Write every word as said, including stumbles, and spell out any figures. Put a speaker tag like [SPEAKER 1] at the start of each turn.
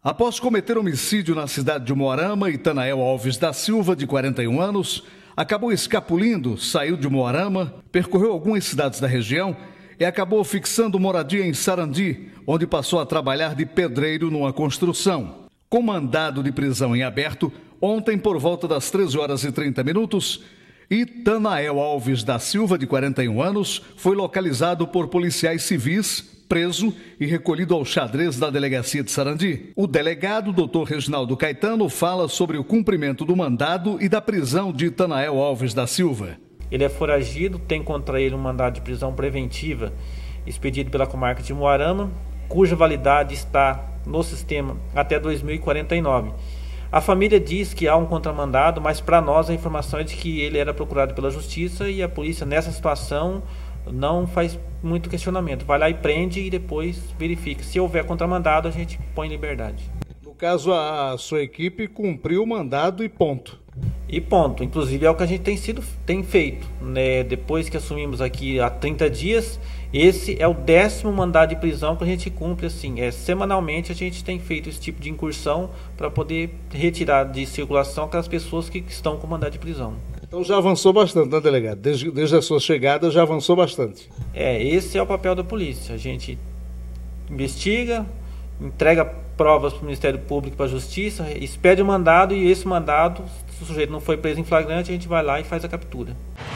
[SPEAKER 1] Após cometer homicídio na cidade de Umuarama, Itanael Alves da Silva, de quarenta e um anos, acabou escapulindo, saiu de Umuarama, percorreu algumas cidades da região e acabou fixando moradia em Sarandi, onde passou a trabalhar de pedreiro numa construção. Com mandado de prisão em aberto, ontem, por volta das treze horas e trinta minutos, Itanael Alves da Silva, de quarenta e um anos, foi localizado por policiais civis, preso e recolhido ao xadrez da delegacia de Sarandi. O delegado, doutor Reginaldo Caetano, fala sobre o cumprimento do mandado e da prisão de Itanael Alves da Silva.
[SPEAKER 2] Ele é foragido, tem contra ele um mandado de prisão preventiva expedido pela comarca de Umuarama, cuja validade está no sistema até dois mil e quarenta e nove. A família diz que há um contramandado, mas para nós a informação é de que ele era procurado pela justiça e a polícia nessa situação não faz muito questionamento. Vai lá e prende e depois verifica. Se houver contramandado, a gente põe em liberdade.
[SPEAKER 1] No caso, a sua equipe cumpriu o mandado e ponto.
[SPEAKER 2] E ponto. Inclusive é o que a gente tem, sido, tem feito, né? Depois que assumimos aqui há trinta dias, esse é o décimo mandado de prisão que a gente cumpre assim. É, semanalmente a gente tem feito esse tipo de incursão para poder retirar de circulação aquelas pessoas que estão com mandado de prisão.
[SPEAKER 1] Então já avançou bastante, né, delegado? Desde, desde a sua chegada já avançou bastante.
[SPEAKER 2] É, esse é o papel da polícia. A gente investiga, entrega provas para o Ministério Público, para a Justiça, expede o mandado e esse mandado, se o sujeito não foi preso em flagrante, a gente vai lá e faz a captura.